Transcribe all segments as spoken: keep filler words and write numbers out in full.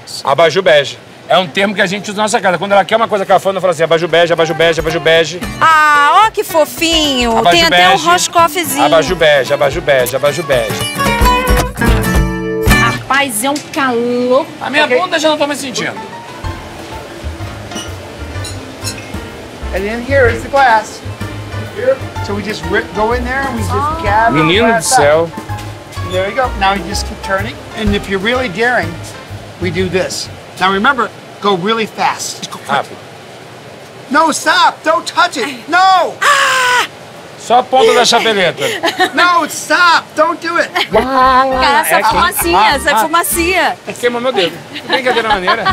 Abajur bege. É um termo que a gente usa na nossa casa. Quando ela quer uma coisa cafona, fala assim, abajur bege, abajur bege, abajur bege. Ah, ó que fofinho. Abajur Tem até bege, um roscoffzinho. Abajur bege, abajur bege, abajur bege. Rapaz, é um calor. A minha okay. bunda já não tô me sentindo. And then here is the glass. Here. So we just rip, go in there and we just oh. gather Menino the do céu. There you go. Now you just keep turning. And if you're really daring, we do this. Now remember, go really fast. Go Rápido. No, stop! Don't touch it! No! Ah! Só a ponta da chapeleta. No, stop! Don't do it! Cara, essa é fumacinha, ah, essa ah, fumacinha. Queimou meu dedo. Brincadeira maneira.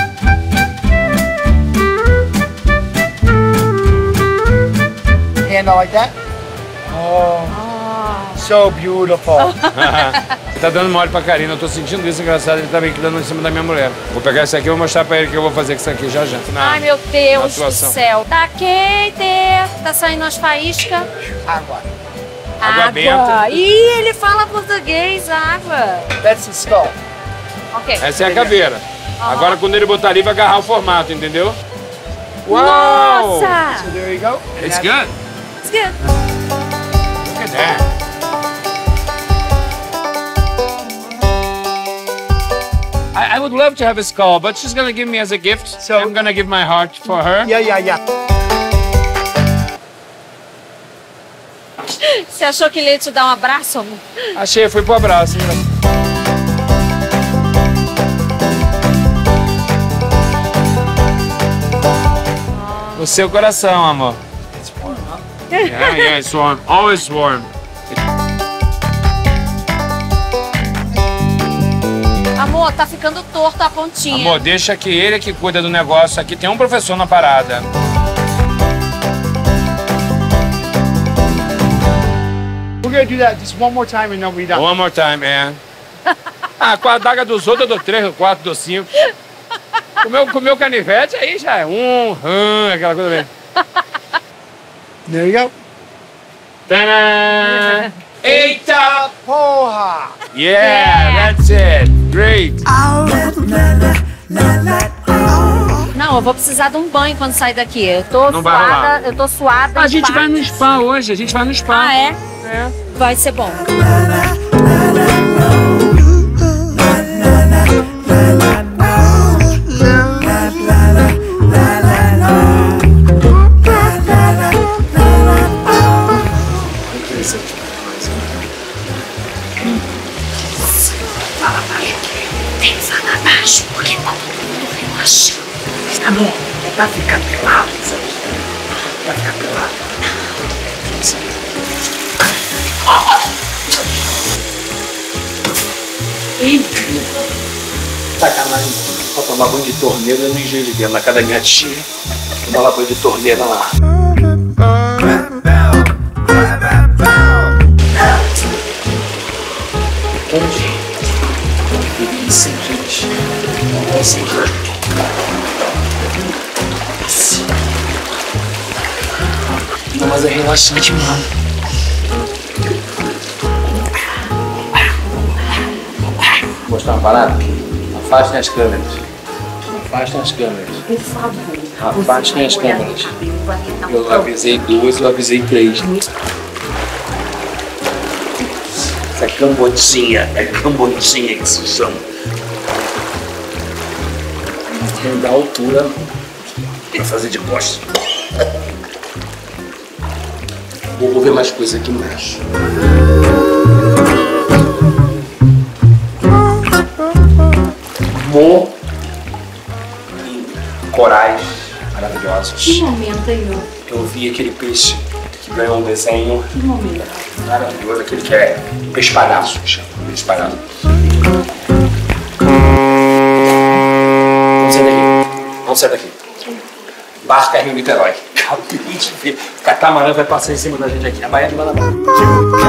Handle like that. Oh. So beautiful. Tá dando mole pra Karina, eu tô sentindo isso, engraçado, ele tá meio que dando em cima da minha mulher. Vou pegar isso aqui e vou mostrar pra ele que eu vou fazer com isso aqui já já. Na, Ai, meu Deus do céu. Tá quente, tá saindo as faíscas. Água. Água, água benta. Ih, ele fala português, água. That's the skull. Ok. Essa é a caveira. Uhum. Agora quando ele botar ali, vai agarrar o formato, entendeu? Uau! Nossa! So there you go. It's good. It's good. Look at that. I, I would love to have a skull, but she's gonna give me as a gift. So I'm gonna give my heart for her. Yeah, yeah, yeah. Você achou que ele ia te dar um abraço, amor? Achei, fui pro abraço. Oh. O seu coração, amor. It's warm, huh? Yeah, yeah, it's warm. Always warm. Amor, tá ficando torto a pontinha. Amor, deixa que ele é que cuida do negócio. Aqui tem um professor na parada. We're gonna do that just one more time and then we're done. One more time, é. Ah, com a adaga dos outros eu dou três, quatro, dou cinco. Com o meu, com o meu canivete aí já é um, hum, aquela coisa mesmo. There you go. Tadã! Eita porra! Yeah, that's it. Great. Não, eu vou precisar de um banho quando sair daqui. Eu tô Não vai suada, rolar. eu tô suada. A gente vai no spa hoje, a gente vai no spa. Ah, é? É. Vai ser bom. Fala baixo, porque tá todo mundo relaxando. Amor, é pra ficar pelado, sabe? Pra ficar pelado. Eita! Sacanagem. Vou tomar banho de torneira no engenho de dentro, na casa da minha tia. Tomar banho de torneira lá. Onde? Isso, gente. Nossa, não, mas é relaxante, mano. Vou mostrar uma parada? Afastem as câmeras. Afastem as câmeras. Por favor. Afastem as câmeras. Eu avisei duas, eu avisei três. Essa é cambodinha, é cambodinha que se chama. Tem da altura pra fazer de costas. Vou ver mais coisa aqui embaixo. Mo corais maravilhosos. Que momento aí, eu vi aquele peixe que ganhou um desenho. Que momento. Maravilhoso, aquele que é peixe palhaço, que chama. Peixe palhaço. Vamos sair daqui. Vamos sair daqui. Barca Rio Niterói. Acabei de ver. O catamarã vai passar em cima da gente aqui. A Baía de Guanabara.